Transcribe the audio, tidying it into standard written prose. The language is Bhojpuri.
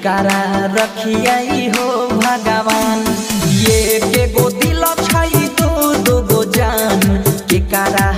कारा रखियाई हो भगवान। ये के गो दिल छई दो दो गो जान के कारा